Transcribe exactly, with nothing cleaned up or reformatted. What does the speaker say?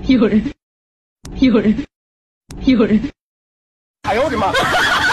有人，有人，有人。 哎呦我的妈！